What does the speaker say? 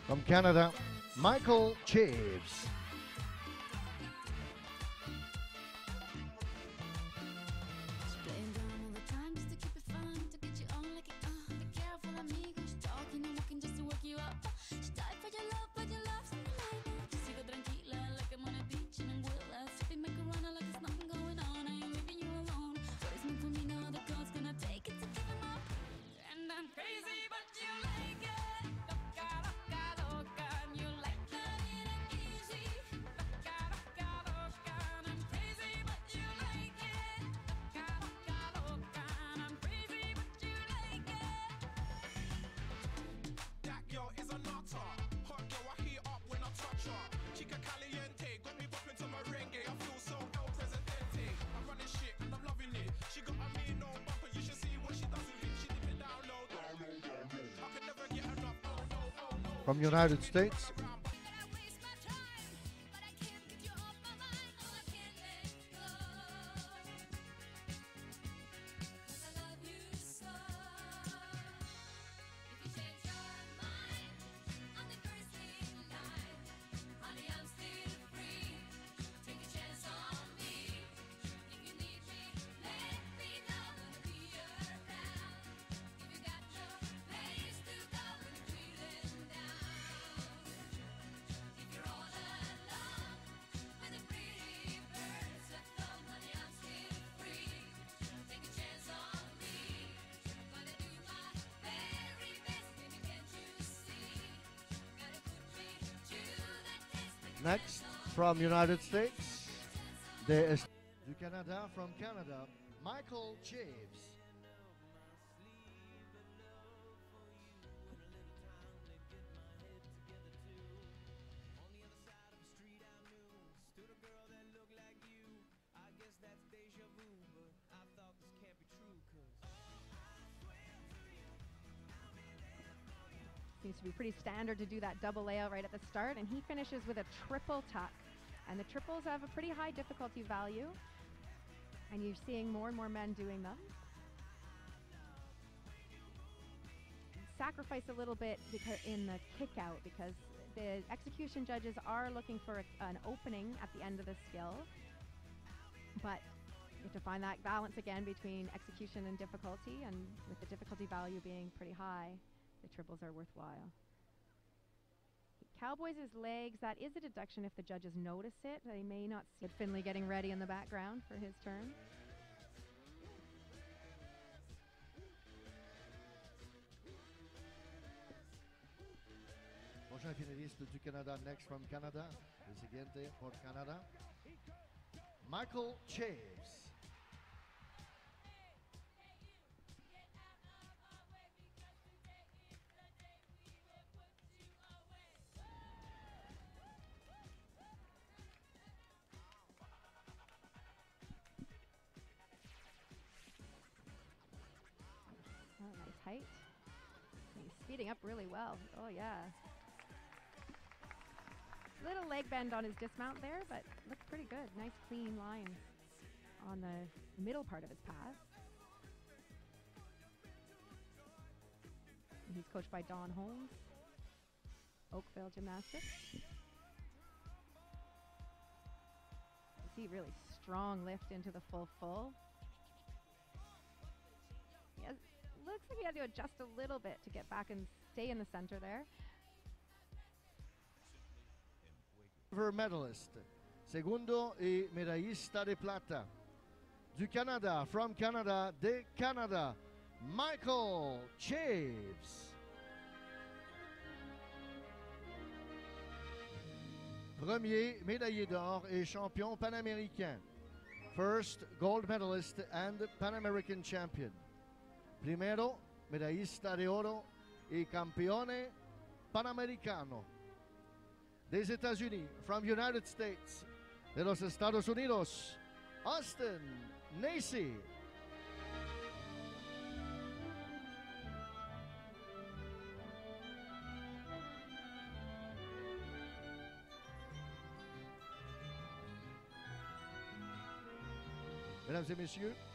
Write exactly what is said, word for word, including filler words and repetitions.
From Canada, Michael Chaves. From United States, next from United States, there is du Canada, from Canada, Michael Chaves. Seems to be pretty standard to do that double layout right at the start, and he finishes with a triple tuck. And the triples have a pretty high difficulty value, and you're seeing more and more men doing them. Sacrifice a little bit because in the kick out, because the execution judges are looking for a, an opening at the end of the skill, but you have to find that balance again between execution and difficulty, and with the difficulty value being pretty high, the triples are worthwhile. He cowboys his legs. That is a deduction if the judges notice it. They may not see it. Finley getting ready in the background for his turn. Prochain finaliste du Canada, next from Canada, el siguiente por Canada, Michael Chaves. Oh, nice height. He's speeding up really well. Oh, yeah. Little leg bend on his dismount there, but looks pretty good. Nice clean lines on the middle part of his pass. And he's coached by Don Holmes, Oakville Gymnastics. You see really strong lift into the full full. He has, looks like he had to adjust a little bit to get back and stay in the center there. Silver medalist, segundo y medallista de plata. Du Canada, from Canada, de Canada, Michael Chaves. Premier médaillé d'or et champion panaméricain. First gold medalist and Pan American champion. Primero medallista de oro y campeone panamericano. Des États-Unis, from United States, de los Estados Unidos, Austin Nacy. Mesdames et messieurs,